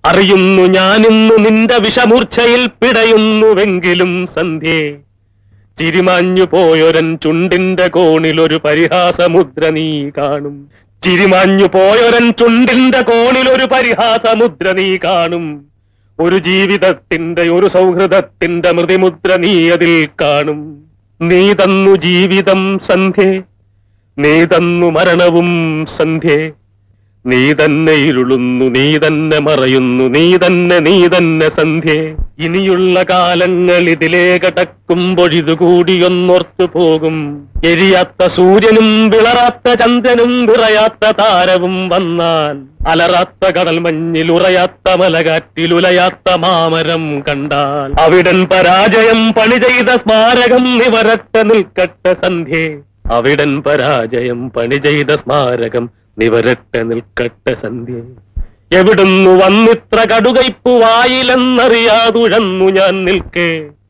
അറിയുന്നു ഞാനിന്നു നിന്റെ വിഷമൂർച്ഛയിൽ പിടയുന്നുവെങ്കിലും സന്ധ്യേ, ചിരിമാഞ്ഞു പോയൊരൻ ചുണ്ടിന്റെ കോണിലൊരു പരിഹാസമുദ്ര നീ കാണും. ചിരിമാഞ്ഞു പോയൊരൻ ചുണ്ടിന്റെ കോണിലൊരു പരിഹാസമുദ്ര നീ കാണും. ഒരു ജീവിതത്തിന്റെ ഒരു സൗഹൃദത്തിന്റെ മൃതിമുദ്ര നീ അതിൽ കാണും. നീ തന്നു ജീവിതം സന്ധ്യേ, നീ തന്നു മരണവും സന്ധ്യേ. നീ തന്നെ ഇരുളുന്നു, നീ തന്നെ മറയുന്നു, നീ തന്നെ സന്ധ്യേ. ഇനിയുള്ള കാലങ്ങൾ ഇതിലേ കടക്കുമ്പോഴിതുകൂടിയൊന്നോർത്തു പോകും. എരിയാത്ത സൂര്യനും വിളറാത്ത ചന്ദ്രനും വിറയാത്ത താരവും വന്നാൽ, അലറാത്ത കടൽ മഞ്ഞിൽ ഉറയാത്ത മലകാറ്റിലുലയാത്ത മാമരം കണ്ടാൽ, അവിടൻ പരാജയം പണി ചെയ്ത സ്മാരകം നിവരട്ടെ നിൽക്കട്ടെ സന്ധ്യേ. അവിടൻ പരാജയം പണി ചെയ്ത സ്മാരകം നിവരട്ടെ നിൽക്കട്ടെ സന്ധ്യേ. എവിടുന്നു വന്നിത്ര കടുകയ്പു വായിലെന്നറിയാതുഴന്നു ഞാൻ നിൽക്കേ.